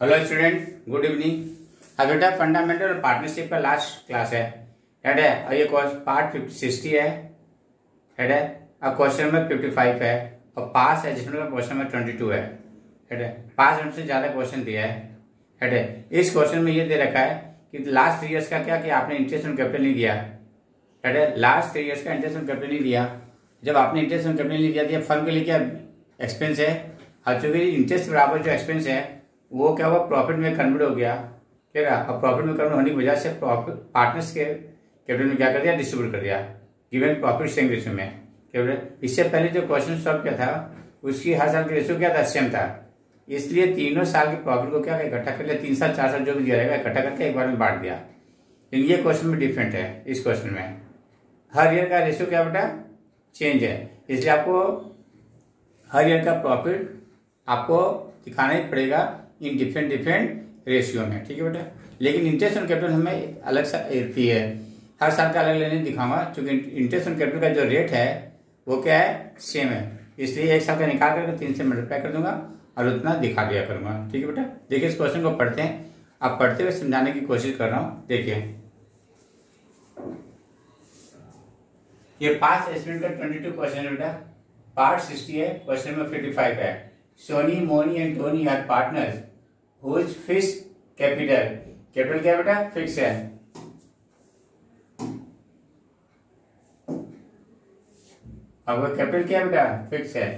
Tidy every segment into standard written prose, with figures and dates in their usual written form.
Hello student, good evening. अब बेटा fundamental और पार्टनरशिप का लास्ट क्लास है, हेड है। और ये पार्ट 60 है, हेड है। अब क्वेश्चन नंबर 55 है और पास है जिसमें क्वेश्चन नंबर 22 है, हेड है। 5 से ज्यादा क्वेश्चन दिया है, हेड है। इस क्वेश्चन में ये दे रखा है कि लास्ट 3 इयर्स का क्या कि आपने इंटरेस्ट ऑन कैपिटल नहीं दिया, हेड है। लास्ट 3 इयर्स का इंटरेस्ट ऑन कैपिटल नहीं दिया। जब आपने इंटरेस्ट ऑन कैपिटल नहीं दिया फर्म के लिए क्या एक्सपेंस है, और चूंकि इंटरेस्ट बराबर जो एक्सपेंस है वो क्या हुआ, प्रॉफिट में कन्वर्ट हो गया, ठीक है। अब प्रॉफिट में कन्वर्ट होने की वजह से पार्टनर्स के कैपिटल में क्या कर दिया, डिस्ट्रीब्यूट कर दिया, गिवन प्रॉफिट शेयरिंग रेशियो में, ठीक है। इससे पहले जो क्वेश्चन सॉल्व किया था उसकी हर साल की रेशियो क्या था, सेम था। इसलिए तीनों साल के प्रॉफिट को क्या इकट्ठा कर लिया, 3 साल 4 साल जो भी दिया रहेगा इकट्ठा करके एक बार में बांट दिया। लेकिन ये क्वेश्चन में डिफरेंट है। इस क्वेश्चन में हर ईयर का रेशियो क्या बेटा, चेंज है, इसलिए आपको हर ईयर का प्रॉफिट आपको दिखाना ही पड़ेगा इन डिफरेंट रेशियो में, ठीक है बेटा। लेकिन इंटरेस्ट ऑन कैपिटल हमें अलग सा रहती है, हर साल का अलग लेने दिखाऊंगा, क्योंकि इंटरेस्ट ऑन कैपिटल का जो रेट है वो क्या है, सेम है। इसलिए एक साल का निकाल करके 3 से मल्टीप्लाई कर दूंगा और उतना दिखा दिया करूंगा, ठीक है बेटा। देखिए इस क्वेश्चन को पढ़ते हैं, आप पढ़ते हुए समझाने की कोशिश कर रहा हूं। देखिए ये पास एस्टिमेट का 22 क्वेश्चन है बेटा, पार्ट 60 है, क्वेश्चन नंबर 55 है। Soni, Moni and Tony are partners whose fix capital, capital क्या बेटा, फिक्स है। अब कैपिटल क्या बेटा, फिक्स है,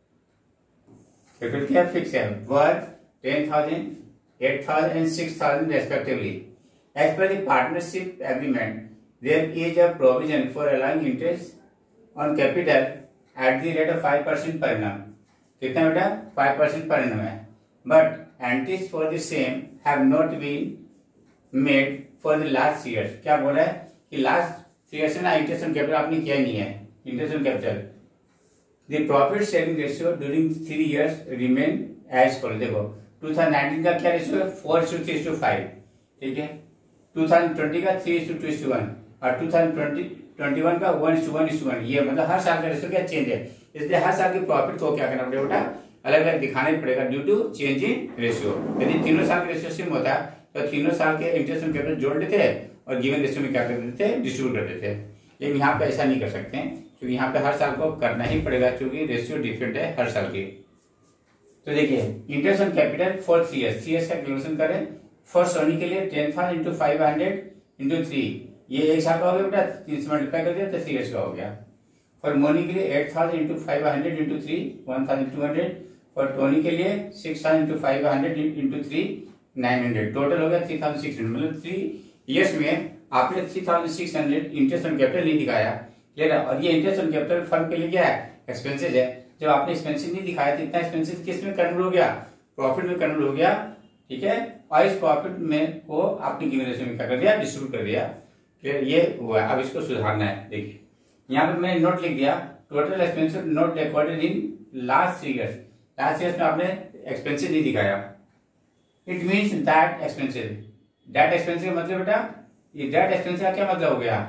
कैपिटल क्या फिक्स है। Worth 10,000, 8,000 and 6,000 respectively. As per the partnership agreement there is a provision for allowing interest on capital at the rate of 5% per annum. कितना बेटा, 5% पर एनम है। But entries for the same have not been made for the last year. क्या बोल रहा है कि last 3 year से ना इंटरेस्ट ऑन कैपिटल आपने किया नहीं है, interest on capital. The profit sharing ratio during 3 years remain as follow. देखो 2019 का क्या रेशियो है, 4:3:5, ठीक है। 2020 का 3:2:1 और 2021 का 1:1:1। ये मतलब हर साल का रेशियो क्या चेंज है, इसलिए हर साल की प्रॉफिट को क्या करना पड़ेगा बेटा, अलग अलग दिखाना ही पड़ेगा due to change in ratio. यदि तीनों साल के रेशियो सेम होता है तो तीनों साल के इंटरेस्ट ऑन कैपिटल जोड़ देते हैं और गिवन रेशियो में क्या कर देते हैं, डिस्ट्रीब्यूट कर देते हैं। लेकिन यहाँ पे ऐसा नहीं कर सकते हैं, क्योंकि यहाँ पे हर साल को करना ही पड़ेगा, क्योंकि रेशियो डिफरेंट है हर साल की। तो देखिए interest on capital for 3 years, 3 years का कैलकुलेशन करें। फॉर सोनी के लिए 10,000 इंटू 500 इंटू 3, ये एक साल का हो गया बेटा, 3 से मल्टीप्लाई कर दिया तो 3 इयर्स का हो गया। फॉर मोनी के लिए 8,000 इंटू 500 इंटू 3, 1,200। फॉर टोनी के लिए 6,000 इंटू 500 इंटू 3, 900। टोटल हो गया 3,600। मतलब 3 इयर्स में आपने 3,600 इंटरेस्ट ऑन कैपिटल नहीं दिखाया, क्लियर है। और ये इंटरेस्ट ऑन कैपिटल फर्म के लिए क्या है, एक्सपेंसेस है। जब आपने एक्सपेंसेस नहीं दिखाया तो इतना एक्सपेंसेस किस में कन्वर्ट हो गया, प्रॉफिट में कन्वर्ट हो गया, ठीक है। और इस प्रॉफिट में को आपने गिवन रेशियो में क्या कर दिया, डिस्ट्रीब्यूट कर दिया, क्लियर। ये हुआ, अब इसको सुधारना है। देखिए यहाँ पे मैंने नोट लिख दिया, total expenses note recorded in last 3 years. Last years में आपने एक्सपेंसेस नहीं दिखाया। It means that expenses, that expenses का मतलब बेटा, ये दैट एक्सपेंसेस का क्या मतलब हो गया,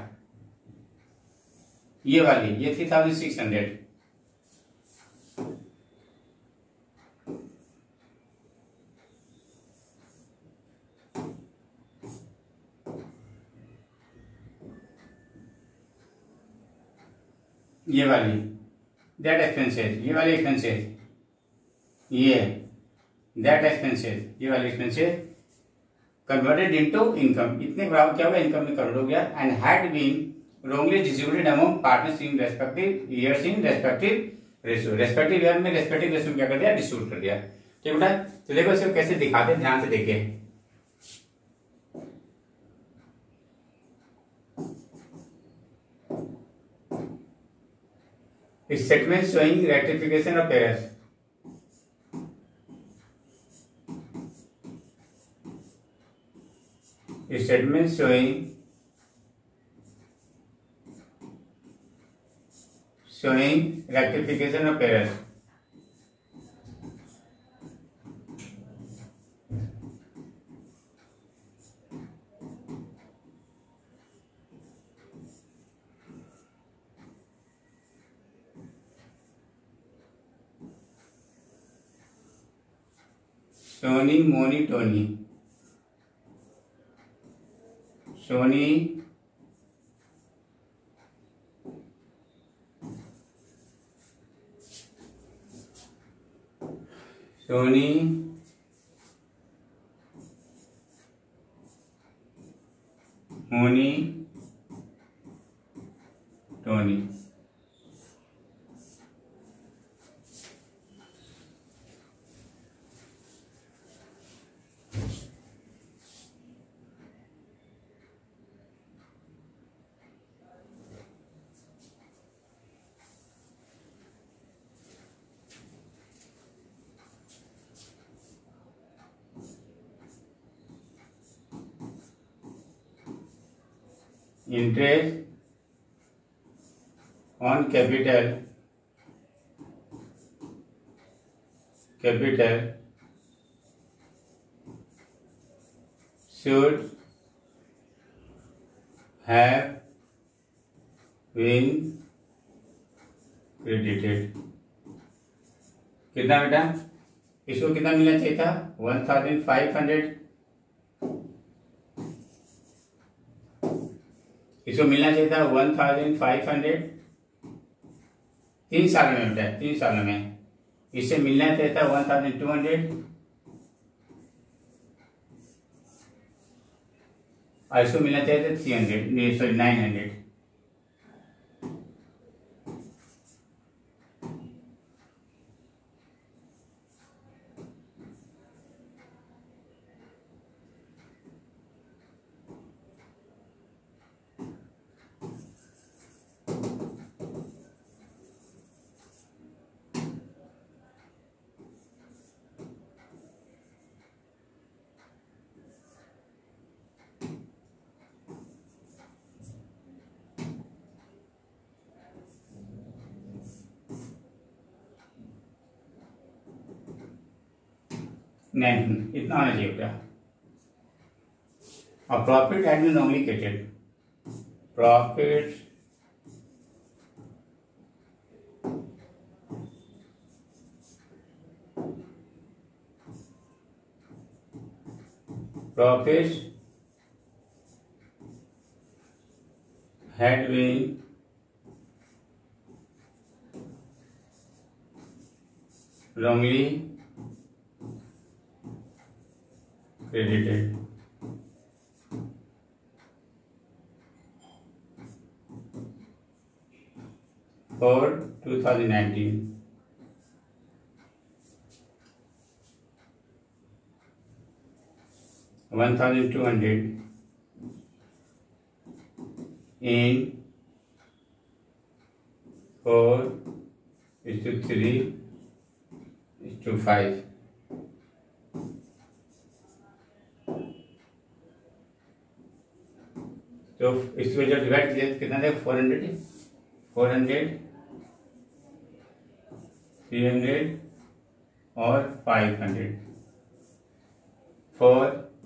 ये वाली, ये 3,600, ये वाली दैट एक्सपेंसेस, ये वाली एक्सपेंसेस, ये दैट एक्सपेंसेस, ये वाली एक्सपेंसेस कन्वर्टेड इनटू इनकम, इतने बराबर क्या होगा, इनकम में कन्वर्ट हो गया। And had been wrongly distributed among partners in respective years in respective ratio। respective year में respective ratio क्या कर दिया, डिस्ट्रीब्यूट कर दिया, ठीक बेटा। तो देखो इसको कैसे दिखाते हैं, ध्यान से देखिए। Statement showing rectification of errors. Statement showing rectification of errors। Soni, Moni, Tony. Soni, Soni, Moni, Tony. Interest on capital should have been credited। कितना बेटा, इसको कितना मिलना चाहिए था? 1500। इसको मिलना चाहिए था 1500 3 साल में बेटा, 3 साल में। इससे मिलना चाहिए था 1200 और इसको मिलना चाहिए था 300, सॉरी 900। नहीं, इतना होना चाहिए बेटा। और profit had been normally created, profit had been wrongly credited। For 2019, $1,200 in 4:3:5। तो इसमें जब डिवाइड किया कितना देगा? 400, 300 और 500 for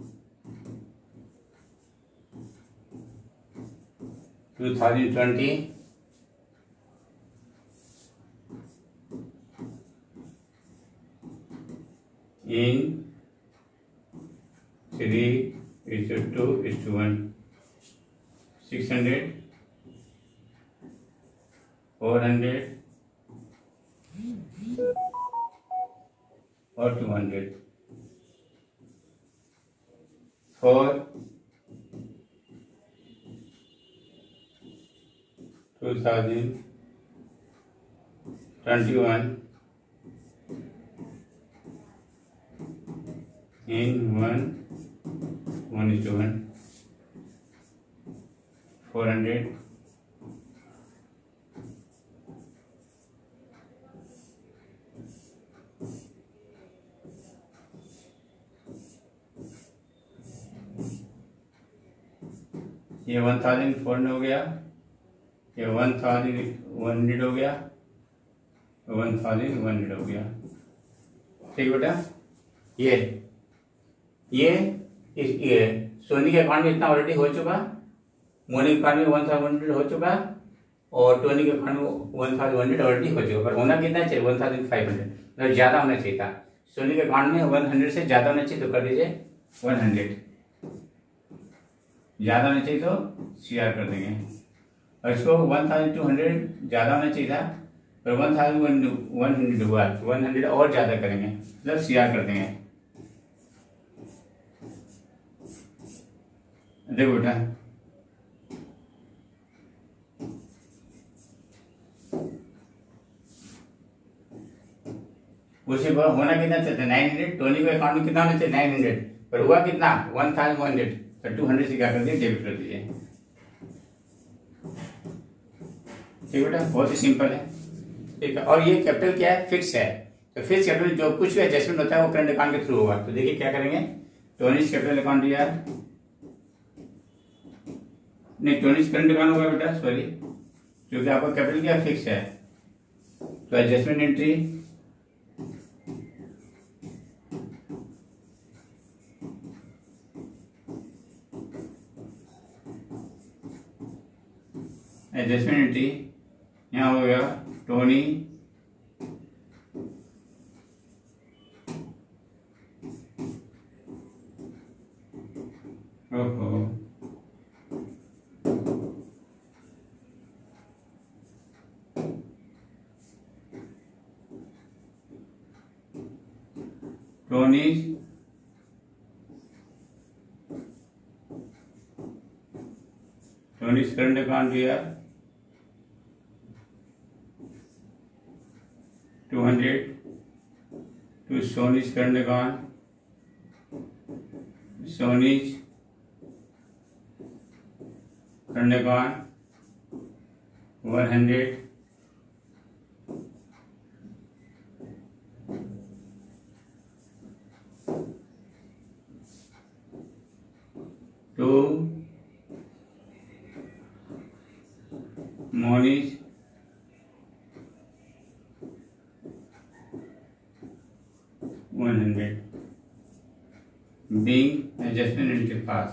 2020 in 3:2:1। 600, 400 और 200 for 2021 in 1:1 400 ये 1400 हो गया, ये 1100 हो गया, 1100 हो गया। ठीक बेटा, ये सोनी के अकाउंट में इतना ऑलरेडी हो चुका, मोनी के अकाउंट में 1100 हो चुका और टोनी के अकाउंट में 1100 ऑलरेडी हो चुका। पर होना कितना चाहिए? 1500, मतलब ज्यादा होना चाहिए था। सोनी के अकाउंट में 100 से ज्यादा होना चाहिए तो कर दीजिए 100, ज्यादा होना चाहिए तो CR कर देंगे। और इसको 1200 ज्यादा होना चाहिए था, पर 1100 हुआ, 100 और ज्यादा करेंगे मतलब CR कर देंगे। देखो बेटा, उसे होना कितना चाहिए 900, टोनी के अकाउंट में कितना होना चाहिए 900, पर हुआ कितना 1100, तो 200 से क्या कर दिए डेबिट कर दीजिए। ठीक बेटा, बहुत ही सिंपल है। ठीक है, और ये कैपिटल क्या है, फिक्स है, तो फिक्स कैपिटल जो कुछ भी एडजस्टमेंट होता है वो करंट अकाउंट के थ्रू होगा। तो देखिए क्या करेंगे, टोनीज कैपिटल अकाउंट यार, नहीं टोनीज करंट अकाउंट होगा बेटा, सॉरी, क्योंकि आपका कैपिटल क्या फिक्स है। तो एडजस्टमेंट एंट्री, एडजस्टमेंट एंट्री यहाँ हो गया टोनी टोनीज करंट अकाउंट दिया 200 to Sony's current account, Sony's current account 100 to Moni's being adjustment entry pass।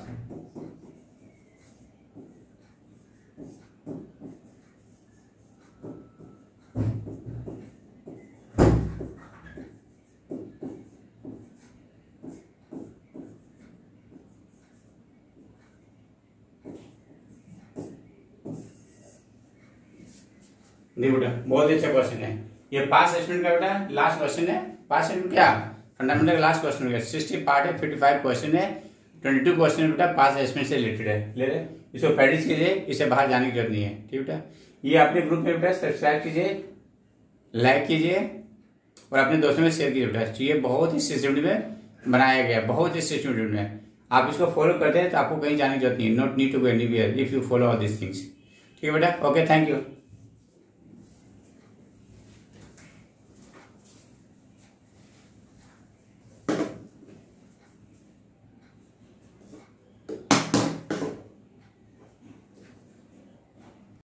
देखो बेटा, बहुत अच्छा क्वेश्चन है ये, पास एस्टिमेट का बेटा लास्ट क्वेश्चन है। पास एस्टिमेट क्या फंडामेंटल का लास्ट क्वेश्चन है, 60 पार्ट है, 55 क्वेश्चन है, 22 क्वेश्चन बेटा पास एस्टिमेट से रिलेटेड है। ले रहे, इसको प्रैक्टिस कीजिए, इससे बाहर जाने की जरूरत नहीं है। ठीक बेटा, ये अपने ग्रुप में बेटा सब्सक्राइब कीजिए, लाइक कीजिए और अपने दोस्तों में शेयर कीजिए बेटा। ये बहुत ही सिस्टमेटिक में बनाया गया, बहुत ही सिस्टमेटिक में, आप इसको फॉलो करते हैं तो आपको कहीं जाने की जरूरत नहीं है। Not need to go anywhere if you follow all this things. ठीक है बेटा, ओके, थैंक यू।